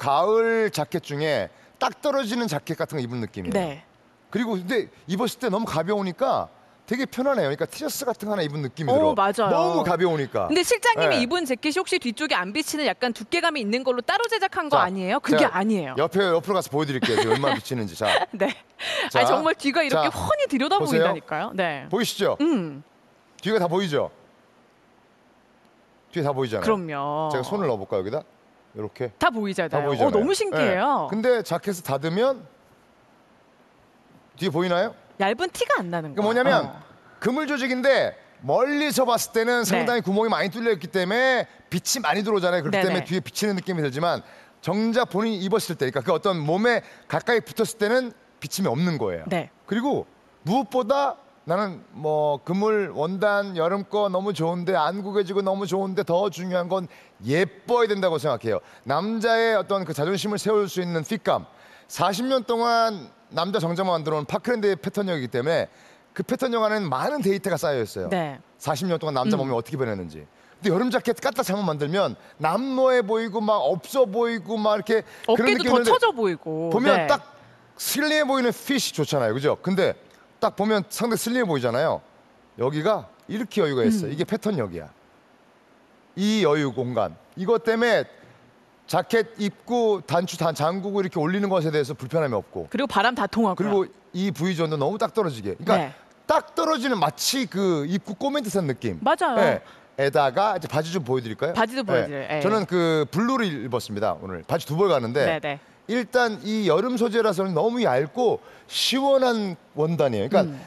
가을 자켓 중에 딱 떨어지는 자켓 같은 거 입은 느낌이에요. 네. 그리고 근데 입었을 때 너무 가벼우니까 되게 편하네요. 그러니까 티셔츠 같은 거 하나 입은 느낌이 들어. 맞아요. 너무 가벼우니까. 근데 실장님이 네. 입은 재킷이 혹시 뒤쪽에 안 비치는 약간 두께감이 있는 걸로 따로 제작한 거 자, 아니에요? 그게 아니에요. 옆으로 가서 보여드릴게요. 지금 얼마나 비치는지. 자, 네. 자, 아니, 정말 뒤가 이렇게 자, 훤히 들여다 보세요. 보인다니까요. 네. 보이시죠? 뒤가 다 보이죠? 뒤에 다 보이잖아요. 그럼요. 제가 손을 넣어볼까요, 여기다? 이렇게. 다 보이잖아요. 다 보이잖아요. 너무 신기해요. 네. 근데 자켓을 닫으면 뒤에 보이나요? 얇은 티가 안 나는 그게 거예요. 뭐냐면 그물 조직인데 멀리서 봤을 때는 상당히 구멍이 많이 뚫려 있기 때문에 빛이 많이 들어오잖아요. 그렇기 네네. 때문에 뒤에 비치는 느낌이 들지만 정작 본인이 입었을 때, 그러니까 그 어떤 몸에 가까이 붙었을 때는 비침이 없는 거예요. 네. 그리고 무엇보다 나는 뭐 그물 원단 여름 거 너무 좋은데 안 구겨지고 너무 좋은데 더 중요한 건 예뻐야 된다고 생각해요. 남자의 어떤 그 자존심을 세울 수 있는 핏감. 40년 동안 남자 정장만 만들어 온 파크랜드의 패턴력이기 때문에 그 패턴력 안에는 많은 데이터가 쌓여 있어요. 네. 40년 동안 남자 몸이 어떻게 변했는지. 근데 여름 자켓 갖다 잘못 만들면 남노해 보이고 막 없어 보이고 막 이렇게 그런 어깨도 느낌이 더 드는데 처져 보이고. 보면 네. 딱 슬림해 보이는 핏이 좋잖아요. 그죠? 근데 딱 보면 상당히 슬림해 보이잖아요. 여기가 이렇게 여유가 있어요. 이게 패턴력이야. 이 여유 공간. 이것 때문에 자켓 입고 단추 잠그고 이렇게 올리는 것에 대해서 불편함이 없고. 그리고 바람 다 통하고요. 그리고 이 V존도 너무 딱 떨어지게. 그러니까 네. 딱 떨어지는 마치 그 입고 꼬맨 듯한 느낌. 맞아요. 네. 에다가 이제 바지 좀 보여드릴까요? 바지도 보여드려요. 예. 저는 그 블루를 입었습니다. 오늘 바지 두 벌 가는데 네네. 일단 이 여름 소재라서는 너무 얇고 시원한 원단이에요. 그러니까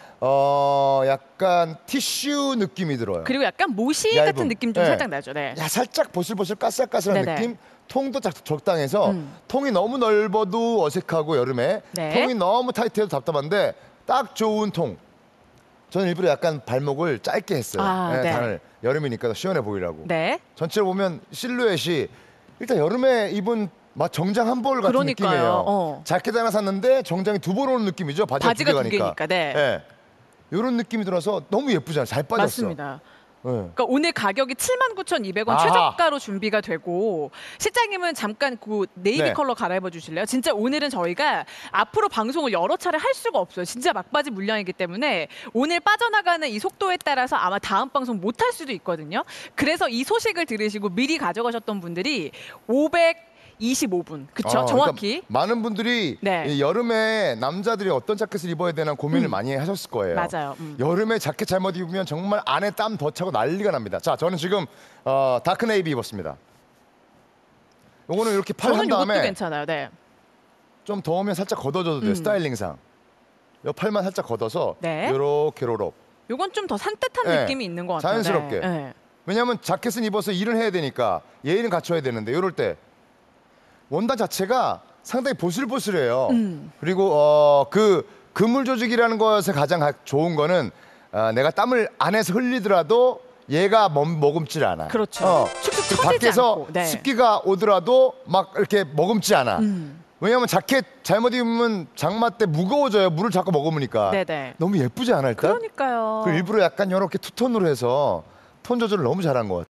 약간 티슈 느낌이 들어요. 그리고 약간 모시 얇음. 같은 느낌 좀 네. 살짝 나죠. 네. 야, 살짝 보슬보슬 까슬까슬한 네네. 느낌. 통도 딱 적당해서 통이 너무 넓어도 어색하고 여름에 네. 통이 너무 타이트해도 답답한데 딱 좋은 통. 저는 일부러 약간 발목을 짧게 했어요. 네. 단을 여름이니까 더 시원해 보이려고. 네. 전체로 보면 실루엣이 일단 여름에 입은 막 정장 한 벌 같은 그러니까요. 느낌이에요. 자켓 하나 샀는데 정장이 두 벌 오는 느낌이죠. 바지가 두 바지가 두 개가니까. 개니까. 네. 이런 느낌이 들어서 너무 예쁘잖아요. 잘 빠졌어. 맞습니다. 네. 그러니까 오늘 가격이 79,200원 아하. 최저가로 준비가 되고 실장님은 잠깐 그 네이비 네. 컬러 갈아입어 주실래요? 진짜 오늘은 저희가 앞으로 방송을 여러 차례 할 수가 없어요. 진짜 막바지 물량이기 때문에 오늘 빠져나가는 이 속도에 따라서 아마 다음 방송 못 할 수도 있거든요. 그래서 이 소식을 들으시고 미리 가져가셨던 분들이 525분. 그쵸? 정확히. 그러니까 많은 분들이 네. 이 여름에 남자들이 어떤 자켓을 입어야 되나 고민을 많이 하셨을 거예요. 맞아요. 여름에 자켓 잘못 입으면 정말 안에 땀 더 차고 난리가 납니다. 자, 저는 지금 다크 네이비 입었습니다. 요거는 이렇게 팔 한 저는 이것도 다음에 괜찮아요. 네. 좀 더우면 살짝 걷어줘도 돼요. 스타일링상. 요 팔만 살짝 걷어서 네. 요렇게 롤업. 요건 좀 더 산뜻한 네. 느낌이 있는 것 같아요. 자연스럽게. 네. 왜냐하면 자켓은 입어서 일을 해야 되니까 예의는 갖춰야 되는데 요럴 때 원단 자체가 상당히 보슬보슬해요. 그리고 그 그물 조직이라는 것에 가장 좋은 거는 내가 땀을 안에서 흘리더라도 얘가 머금질 않아. 그렇죠. 축축 처지지 밖에서 않고. 네. 습기가 오더라도 막 이렇게 머금지 않아. 왜냐하면 자켓 잘못 입으면 장마 때 무거워져요. 물을 자꾸 머금으니까. 네네. 너무 예쁘지 않아 일단? 그러니까요. 그 일부러 약간 이렇게 투톤으로 해서 톤 조절을 너무 잘한 것 같아요.